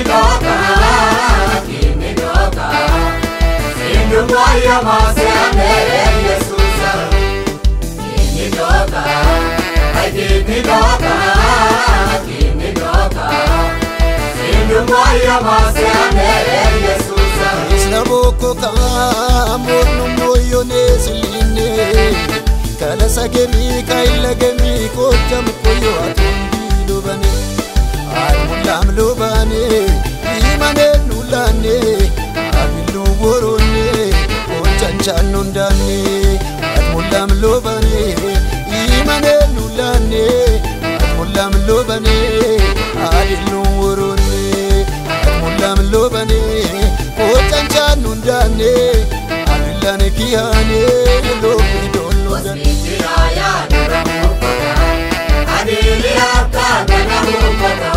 doka, kini doka. Sindumaya masame Yesusa. Kini doka, kini doka, kini doka. Sindumaya masame Yesusa. Isnaboko kamonu moyo neziline. Kala sagemi kaila gemi kocham koyo atundi lobane. Mulam lobane, imane nulane, abilu worone, ochanchan nundane. Mulam lobane, imane nulane, mulam lobane, abilu worone. Mulam lobane, ochanchan nundane, abilane kiyane, lobi dolodane. Wasitiyaya nuramukoda, adiliyaka nuramukoda.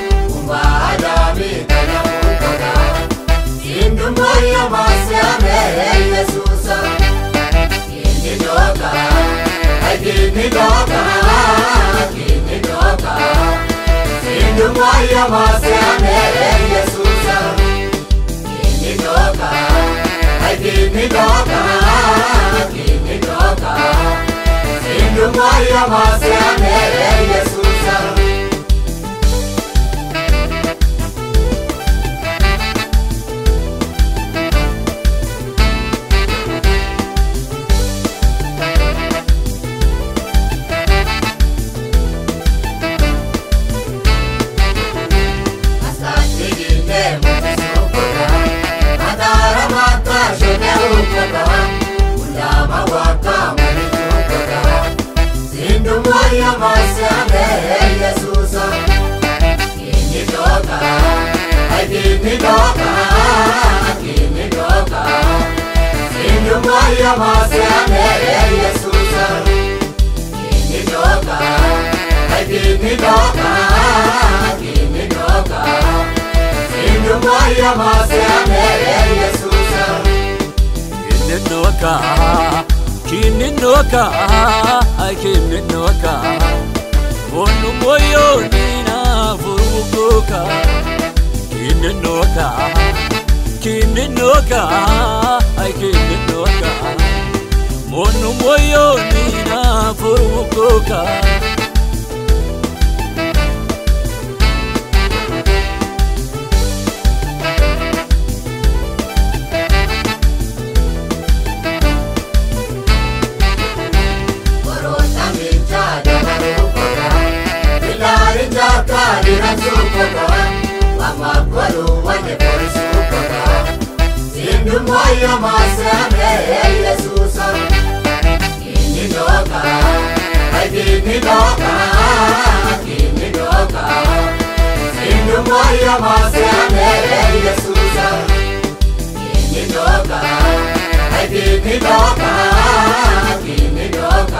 Sindumaya masame Yesusa. Kini doka, kini doka, kini doka. Sindumaya masame Yesusa. Kini doka, kini doka, kini doka. Sindumaya masame Yesusa. Sindumaya masame Yesusa. Kini doka, kini doka, kini doka. Sindumaya masame Yesusa. Kini doka, kini doka, kini doka. Sindumaya masame Yesusa. Kini doka, kini doka, kini doka. Monu moyo nina furukoka. Kini doka, kini doka, kini doka. Monu moyo nina furukoka. Sindumaya masame Yesusa. Kini doka, kini doka, kini doka. Sindumaya masame Yesusa. Kini doka, kini doka, kini doka.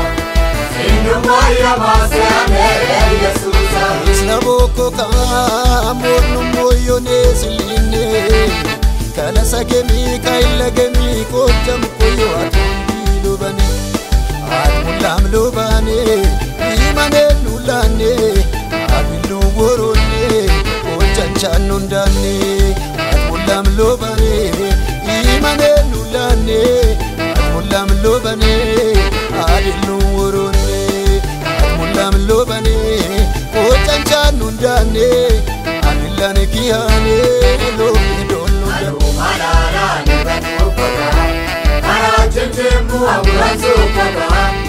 Sindumaya masame Yesusa. Isnaboko kamonu moyo neziline. Kala sagemi kaila gemi kocham koyo atundi lobane. Mulam lobane, imane nulane, abilu worone, ochanchan nundane. Mulam lobane, imane nulane, mulam lobane, abilu worone. Mulam lobane, ochanchan nundane, abilane kiyane, lobi dolodane. Malala nibatukoda, marachemchemu awuranzukoda.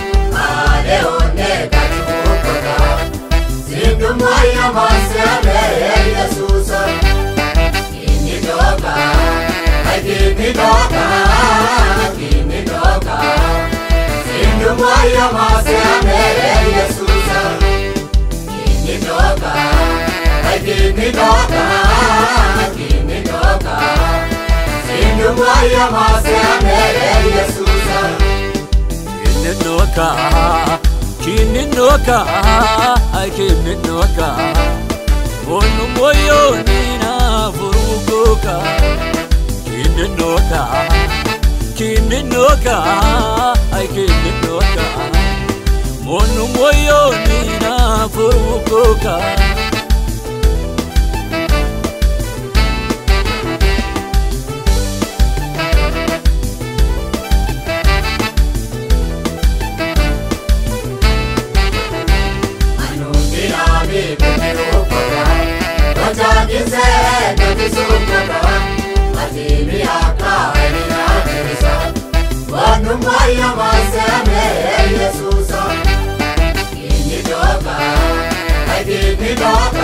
Aleone katukoda. Sindumaya masame Yesusa. Kini doka, kini doka, kini doka. Sindumaya masame Yesusa. Kini doka, kini doka, kini doka. Sindumaya masame Yesusa. Kini doka, kini doka, kini doka. Monu moyo nina furukoka. Kini doka, kini doka, kini doka. Monu moyo nina furukoka. sukota Atimi akaini adirisa Wanu mwaya maseme Yesusa Kini doka Kini doka